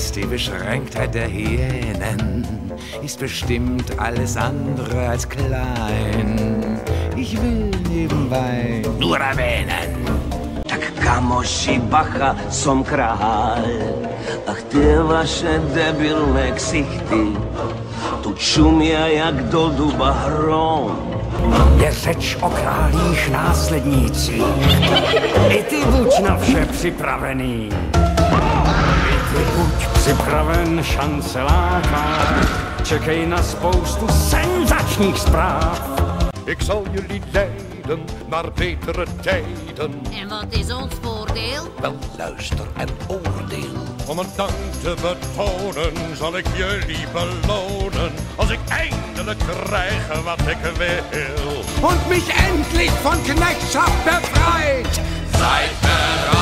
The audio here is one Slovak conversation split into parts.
Die Beschränktheit der Hyänen ist bestimmt alles andere als klein. Ich will nebenbei nur erwähnen. Tak kamoši, bacha, som král. Ach ty vaše debilné ksichty, tu čumia jak do duba hrom. Je řeč o králích následnících. I ty buď na vše připravený. I ty buď připraven, šance láká. Čekej na spoustu senzačních zpráv. Ik zal jullie leiden naar betere tijden. En wat is ons voordeel? Wel, luister en oordeel. Om een dank te betonen zal ik jullie belonen. Als ik eindelijk krijg wat ik wil. Und mich endlich von Knechtschaft befreit. Seid bereit!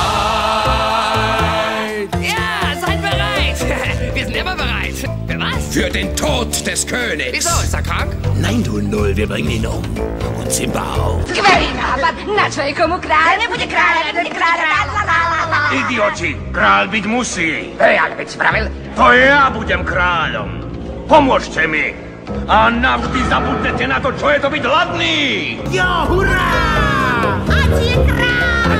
Ja, seid bereit! Wir sind immer bereit. Für was? Für den Tod des Königs. Wieso, ist er krank? Nein, du Null, wir bringen ihn um. Und Simba auch. Skvelý nápad, na čo je komu kráľ? Nebude kráľ, nebude kráľ, Idioti, král byť musí. Jak byť spravil? To ja budem kráľom. Pomôžte mi. A navždy zabudnete na to, čo je to byť hladný. Jo, hurá! Ať je kráľ!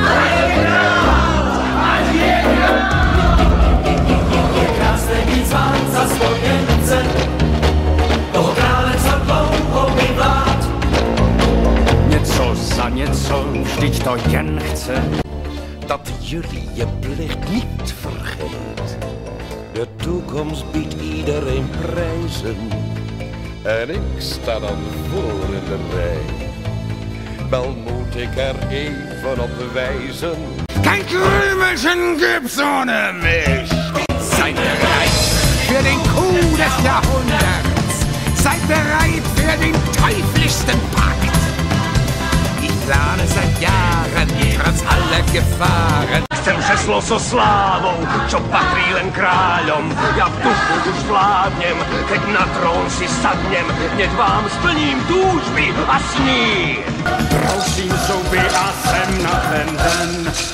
Krásne být zván za spojence, toho krále co dlouho by vlád. Něco za něco, vždyť to jen chce. Dat jullie je plicht niet vergeet. De toekomst biedt iedereen prijzen. En ik sta dan voor in de rij. Wel moet ik er even op wijzen. Kein Krümelchen gibt's ohne mich. Seid bereit für den Coup des Jahrhunderts. Seid bereit für den teuflischsten Pakt. Ich plane seit Jahren, trotz aller Gefahren. Chcem křeslo so slávou, čo patrí len kráľom. Ja v duchu už vládnem, keď na trón si sadnem. Hneď vám splním túžby a sní. Prosím zuby a jsem na ten den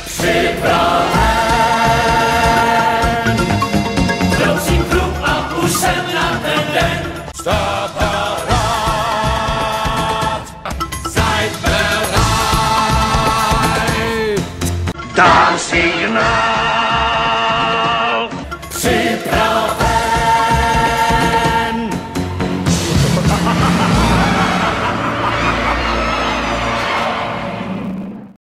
Připraven. Prosím klub a už jsem na ten den. Sta parat! Seid bereit. Dám signál.